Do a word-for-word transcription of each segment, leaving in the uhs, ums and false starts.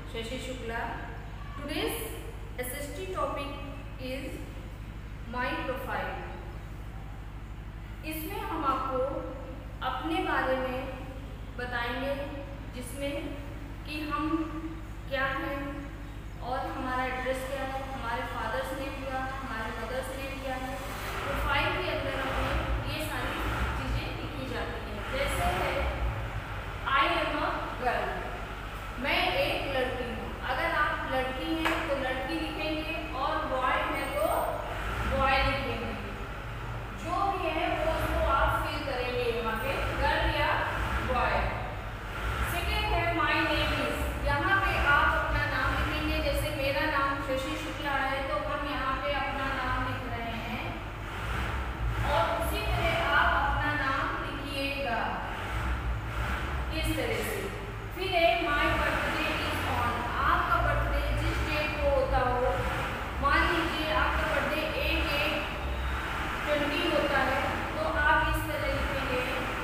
Shashi Shukla. Today's S S T topic is My Profile. इसमें हम आपको अपने बारे में बताएंगे, जिसमें कि हम क्या हैं और हमारा एड्रेस क्या है, हमारे फादर्स नेम क्या है, हमारे मदर्स नेम क्या है। प्रोफाइल के अंदर हमें ये सारी चीज़ें लिखी जाती हैं। जैसे है आई एम अ गर्ल, मैं एक लड़की हूँ। अगर आप लड़की हैं तो लड़की लिखेंगे और बॉय है तो बॉय लिखेंगे। जो भी है वो उसको आप फिल करेंगे यहाँ पे, गर्ल या बॉय। सेकेंड है माई नेम इज, यहाँ पे आप अपना नाम लिखेंगे। जैसे मेरा नाम शशि शुक्ला है तो हम यहाँ पे अपना नाम लिख रहे हैं और उसी तरह आप अपना नाम लिखिएगा इस तरह से। फिर है माई बर्थडे इज ऑन, आपका बर्थडे जिस डेट को होता हो, मान लीजिए आपका बर्थडे एक एक ट्वेंटी होता है तो आप इस तरह लिखेंगे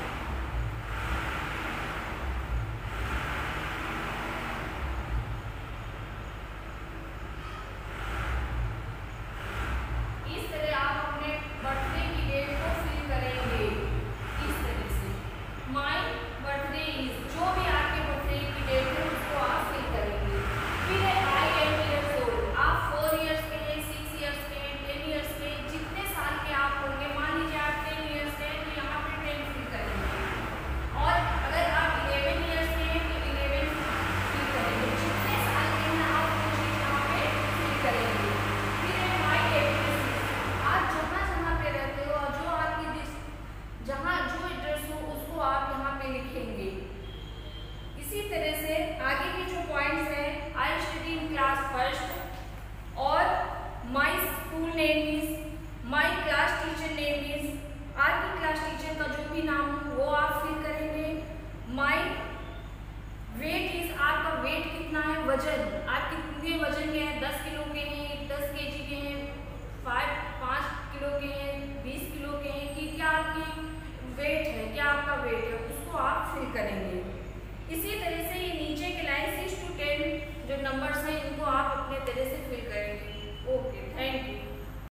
इस तरह आप अपने बर्थडे की डेट को फिल करेंगे इस तरह से। माई बर्थडे इज, जो भी आपके बर्थडे की डेट है उसको आप फिल करेंगे। फिर है आई एम ईयर्स ओल्ड, आप फोर ईयर्स के हैं, सिक्स ईयर्स के हैं, टेन ईयर्स के, जितने साल के आप होंगे, मान लीजिए आप टेन ईयर्स के हैं तो यहाँ पे टेन फिल करेंगे। और अगर आप इलेवन ईयर्स के हैं तो इलेवन फिल करेंगे। जितने साल के हैं आप वो चीज़ यहाँ पे फिल करेंगे। फिर है माई एड्रेस, आप जहाँ जहाँ पे रहते हो और जो आपकी जिस जहाँ जो एड्रेस हो उसको आप यहाँ पे लिखेंगे। इसी तरह से आगे के जो पॉइंट्स हैं, I study in class first और my school name is, my class teacher name is, आपकी क्लास टीचर का जो भी नाम हो वो आप फिल करेंगे। माई वेट इज, आपका वेट कितना है, वजन, आप कितने वजन के हैं, दस किलो के हैं, दस के जी के हैं, फाइव पाँच किलो के हैं, बीस किलो के हैं, कि क्या आपकी वेट है, क्या आपका वेट है, उसको आप फिल करेंगे। इसी तरह से ये नीचे के लाइन सिक्स टू टेन जो नंबर्स हैं इनको आप अपने तरह से फिल करेंगे। Okay, thank you.